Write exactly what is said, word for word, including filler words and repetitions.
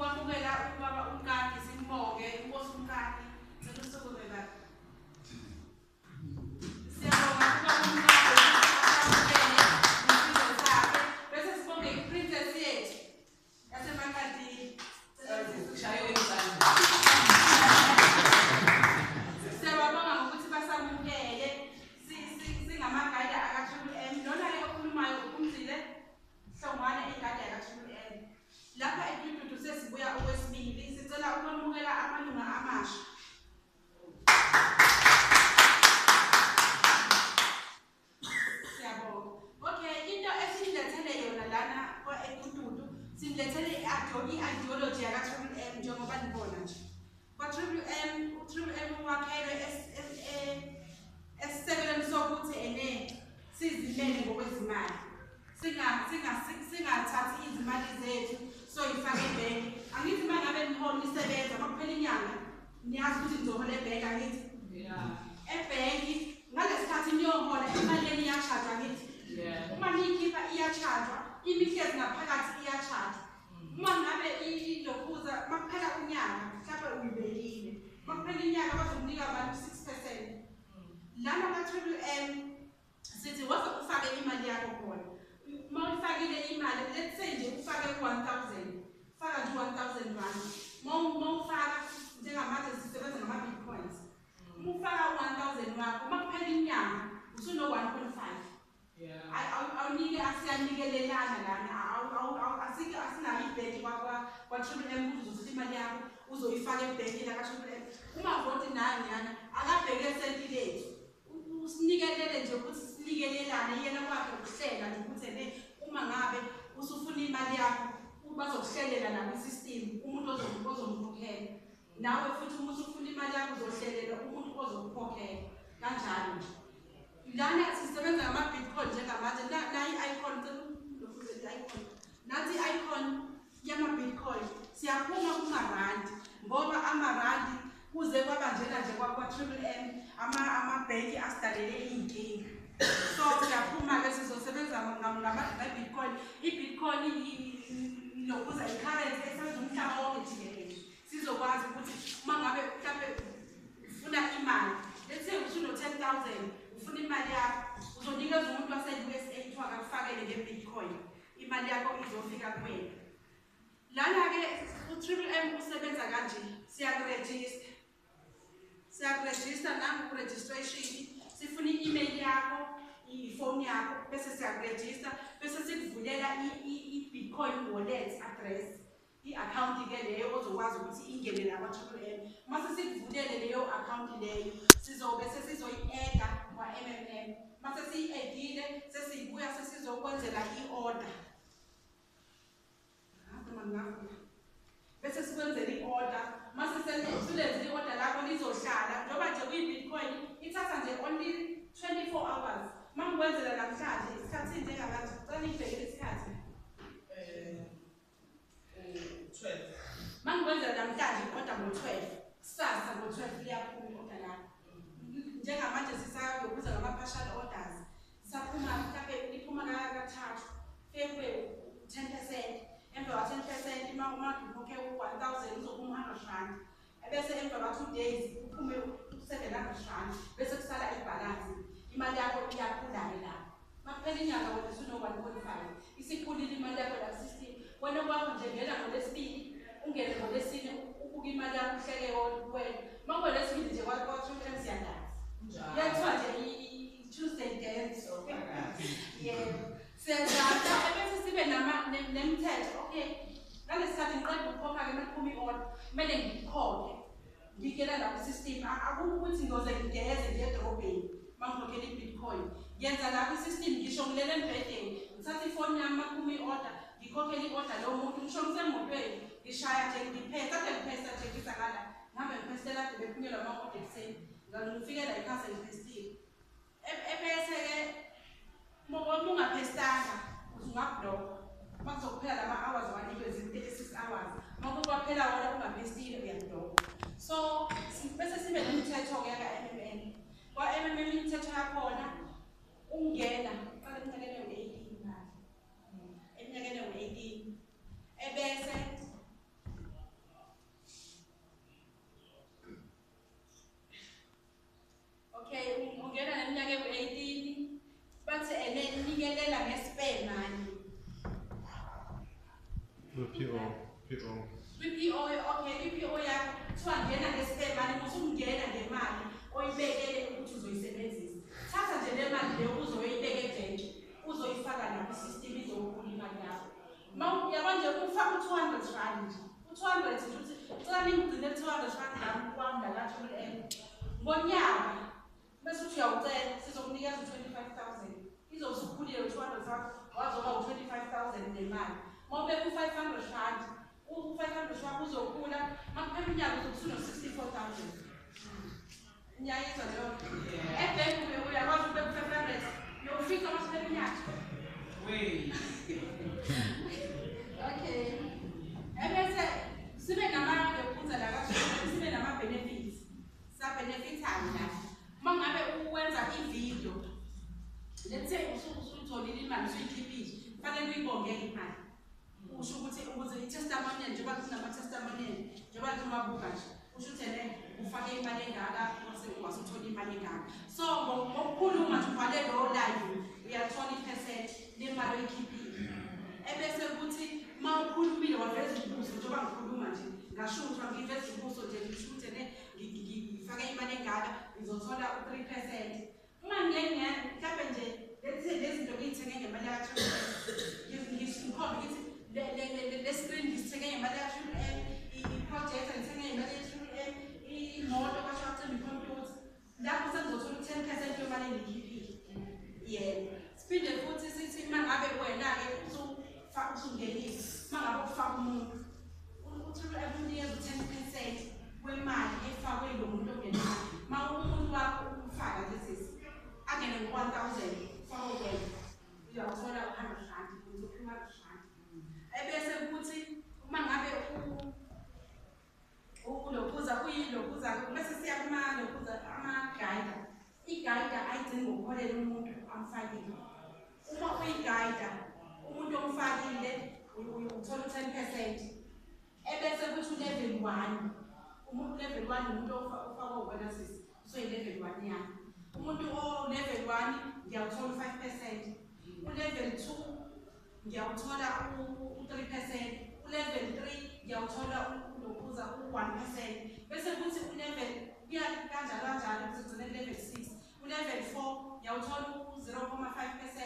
ukwamukela ubaba uMkani simbonge inkosi uMkani selusukume baba. Siyabonga ubaba uMkani akamukele isizwe sakhe bese sibonge iprincess yethu yaseMakadini. Sishaywe izandla. Siyabonga ngokuthi basamukele singamagada aka-Triple M lona ke okhulumayo uphumzile Hlongwane igada aka-Triple M. Lapha eDududu sesibuya okwesibili sicela ukwamukela amalunga amasha. Siyabonga. Okay, into esilethele yona lana eDududu silethele i-ideology yaka-Triple M njengoba nibona nje. Kwa-Triple M, u-Triple M wakhelwe esisekelweni sokuthi ene sizimele ngokwezimali. Singathathi izimali zethu soyifake ebhenki. Angithi uma ngabe nihola isebenza makuphela inyanga niyazi ukuthi nizohola ebhenki angithi? Ebhenki ngalesikhathi niyohola imali leni iyashajwa angithi? Uma niyikhipha iyashajwa, imihlezi ngaphakathi iyashajwa. Uma ngabe ilokhuza makuphela unyaka mhlawumbe uyibekile. Makuphela inyanga bazokunika abantu six percent. Lana ka-Triple M sithi waze ufake imali yakho khona. Uma ufakile imali, let's say nje ufake one thousand, faka nje one thousand rand. Uma ufaka njengamanje sisebenza ngama-bitcoins. Uma ufaka one thousand wakho, uma kuphela inyanga usuno one point five. Awunike asiyanikelelana lana, asinayo ibhenki kwa-Triple M ukuthi uzothi imali yakho uzoyifaka ebhenki laka-Triple M. Uma voti nayo nyana, akabheke senti lethu. Usinikelele nje ukuthi sinikelelane yena kwakhe ukuhlela nje ukuthi ene uma ngabe usufuna imali yakho bazokuhlelela nawo isystem umuntu ozomkhokhela nawe futhi uma usufuna imali yakho uzohlelela umuntu ozokukhokhela kanjalo nje. Lana sisebenza ngama-bitcoin njengamanje nayi i-icon i-icon nathi i-icon yama-bitcoin siyaphuma kumarandi ngoba amarandi kuze kwaba njena nje kwa-Triple M amabhenki asidalele iy'nkinga. So siyaphuma-ke sizosebenza ngama-bitcoin. I-bitcoin ilokuza i-currency esebenza umhlaba wonke jikelele. Sizokwazi ukuthi uma ngabe mhlawumbe ufuna imali, let's say usuno ten thousand, ufuna imali yakho, uzonikeza umuntu wase-U S A kuthiwa akakufakele nge-bitcoin. Imali yakho izofika kuwena. Lana-ke u-Triple M usebenza kanje, siyakurejista. Siyakurejista nangu-registration, sifuna i-email yakho, ifoni yakho, bese siyakurejista, bese sikuvulela i-Bitcoin wallet address, i-account-ke leyo ozokwazi ukuthi ingene la kwa-Triple M. Mase sikuvulele leyo account leyo, sizobe sesizoyi-eda kwa-M M M. Mase siyi-edile, sesibuya sesizokwenzela i-order. Bese sikwenzela i-order, mase silenzile i-order lakho lizohlala njengoba nje kuyi-Bitcoin ithatha nje only twenty-four hours. Mangikwenzela namhlanje isikhathi njengamanje cela ngibhekele isikhathi twelve. Mangikwenzela namhlanje i-order ngo-twelve, kusasa ngo-twelve liyaphuma i-order lakho. Njengamanje sisayokuza ngama-partial orders, sisaphuma mhlawumbe liphuma kathathu fekwe ten percent. Emva kwa ten percent ima ukhokhe u-one thousand uzophuma one hundred rand. Ebese emva kwa two days uphume u-seven hundred rand bese kusala ibhalansi. Imali yakho iyakhula-ke lapho. Makuphela inyanga wena usuno one point five. Isikhulile imali yakho la system. Wena kwakho nje ngena ngolesibili, ungene ngolesine ubuke imali yakho uhleke wena. Mangolesibili nje kwa-Triple M siyandazi. Yethiwa nje i-Tuesday dance. Yebo. Senzata ebese sibe nemithetho. Okay, ngalesikhathi ngiqeda ukukhokha-ke makuphuma i-order kumele ngikhokhe ngikela la ku-system. Akukho ukuthi ngizoze ngigeze nje edrobheni mangikhokhela i-Bitcoin. Ngenza la ku-system ngisho ngilele embhedeni ngithatha ifoni yami makuphuma i-order ngikhokhela i-order lowo muntu ngisho ngisemotweni ngishaya nje ngiphesa kade ngiphesa nje ngisakala ngabe ngiphesela kade bephunyelwa ama-order ekuseni ngifikela ikhasa ngiphesile. Ebese-ke uma ungaphestanga uzungabhlokha. Makuzokuphela lama-hours wanikwe thirty-six hours. Makukwaphela wona ungaphestile uyabhlokha. So bese sibe nemithetho-ke yaka-M M N. Kwa-M M N imithetho yakhona ungena qala eminyakeni ewu-eighteen manje. Eminyakeni ewu-eighteen ebese P O, P O. Kwi-P O, okay, i-P O yakho kuthiwa ngena nge-spare money, musungena ngemali oyibekele ukuthi uzoyisebenzisa. Thatha nje le mali leyo uzoyibeka ebhenki, uzoyifaka lapha i-system izokhula imali yakho. Uyabona nje ufaka u-two hundred rand nje. u-two hundred nje ukuthi cela ningigcine two hundred rand ngami kwami ngala-Triple M. Ngonyaka bese uthi uyawucela sizokunikeza u-twenty-five thousand. Izobe usukhulile u-two hundred rand wazoba u-twenty-five thousand nemali. Mawubeka u-five hundred rand, u-five hundred rand uzokhula, makuphela unyaka uzokusuno sixty-four thousand. Nyayizwa leyo. Ebhenki uyakwazi ukubeka u-five hundred, uyofika makuphela unyaka. Wait. Okay. Ebese sibe nama yokuza la kahle, sibe nama benefits. Sa benefits la. Mangabe uwenza i-video. Let's say usutholile imali usuyikhiphile, kufanele uyibongeke imali. Usho ukuthi ukuze i-testimonial njengoba kunama testimonial, njengoba kumabuka nje. Usho ukuthi ene ufake imali engaka, wasuthola imali engaka. So ngokukhuluma nje ubhale lo live, uyathola i-percent lemali oyikhiphile. Ebese ukuthi mawukhulumile waveza ubuso njengoba ngikhuluma nje ngasho ukuthi ngiveza ubuso nje ngisho ukuthi ene ngifake imali engaka ngizothola u-three percent. Uma ngiyenge mhlawumbe nje let's say lezi zinto ngiyithenge ngemali yakho ngikhomba ukuthi le screen ngithenge ngemali yakho i-projector ngithenge ngemali yakho imoto kasho acela i-computer lapho sengizothola u-ten percent yomali engiyikhiphile. Yebo. Siphinde futhi sithi mangabe wena-ke usungenile, mangabe ufaka umuntu uthole ukunikeza u-ten percent wemali efakwe lo muntu ongenayo. Ma umuntu wakho umfaka lesi angene ngo-one thousand ufake wena uyawuthola u-hundred rand, uzophuma u-hundred rand. Ebese kuthi uma ngabe ulokuza kuyilokuza bese siya kuma-lokuza ama-guider. I-guider ayidingi ngokuholela umuntu amfakile. Uma uyi-guider umuntu omfakile uthola u-ten percent. Ebese kuthi u-level one. Umuntu level one umuntu ofakwa wena sisi, usoyi-level one yakho. Umuntu o-level one ngiyawuthola u-five percent. U-level two ngiyawuthola u-three percent. U-level three ngiyawuthola ulokuza u-one percent. Bese kuthi u-level kuya kanjalo kanjalo kuze kugcine ku-level six. U-level four ngiyawuthola u-zero point five percent.